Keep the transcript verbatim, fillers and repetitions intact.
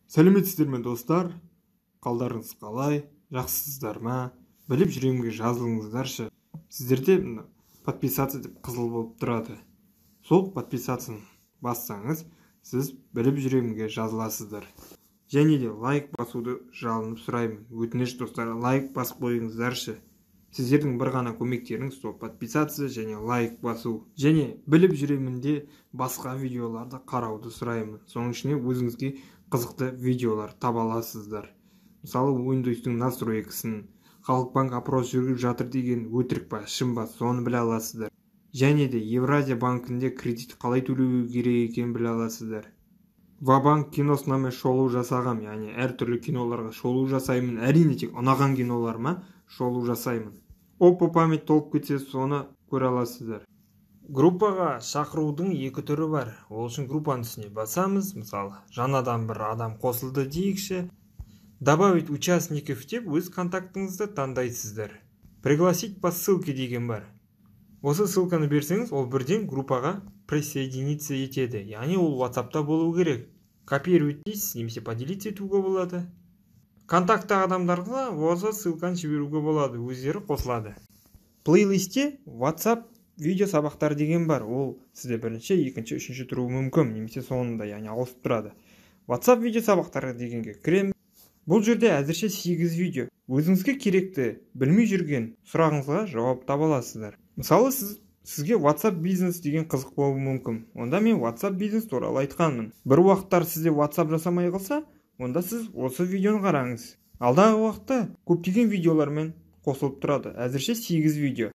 Сәлеметсіздер ме достар? Қалдарыңыз қалай? Жақсысыздар ма? Біліп жүремге жазылыңыздаршы. Сіздерде мына подписаться деп қызыл болып тұрады. Сол подписацияны бассаңыз, сіз біліп жүремге жазыласыздар. Және де лайк басуды жалынып сұраймын. Өтініш достар, лайк басып қойыңыздаршы. Сіздердің бір ғана көмектеріңіз сол подписация және лайк басу. Және біліп жүремінде басқа видеоларды қарауды сұраймын. Соның ішіне өзіңізге қызықты видеолар таба аласыздар. Мысалы, Windows-тың настройкасын, Халық банк опрос жүргізіп жатыр деген өтірік па, шын ба, соны біле аласыздар. Және де Евразия банкінде кредит қалай төлеу керек екенін біле аласыздар. Ва-банк киносына мен шолу жасағам, яғни әртүрлі киноларға шолу жасаймын. Әрине тек ұнаған киноларыма шолу жасаймын. Опа память толып кетсе, соны көре аласыздар. Группаға шақырудың екі түрі бар. Ол үшін группаның үстіне басамыз. Мысалы, жаңадан бір адам қосылды дейікші. Добавить участников деп өз контактыңызды таңдайсыздар. Пригласить по ссылке деген бар. Осы ссылканы берсеңіз, ол бірден группаға присоединиться етеді. Яғни ол WhatsApp-та болу керек. Копировать дейсіз, немесе поделиться етуге болады. Контакты адамдарға осы ссылканы жіберуге болады, өздері қосылады. Плейлистте WhatsApp видео сабақтар деген бар. Ол сізде бірінші, екінші, үшінші тұруы мүмкін, немесе соңында, яғни ауысып тұрады. WhatsApp видео сабақтары дегенге кіреміз. Бұл жерде әзірше сегіз видео. Өзіңізге керекті, білмей жүрген сұрағыңызға жауап таба аласыздар. Мысалы, сіз, сізге WhatsApp бизнес деген қызық болуы мүмкін. Онда мен WhatsApp бизнес туралы айтқанмын. Бір уақыттар сізде WhatsApp жасамай қалса, онда сіз осы видеоны қараңыз. Алдағы уақытта көптеген видеолармен қосылып тұрады. Әзірше сегіз видео.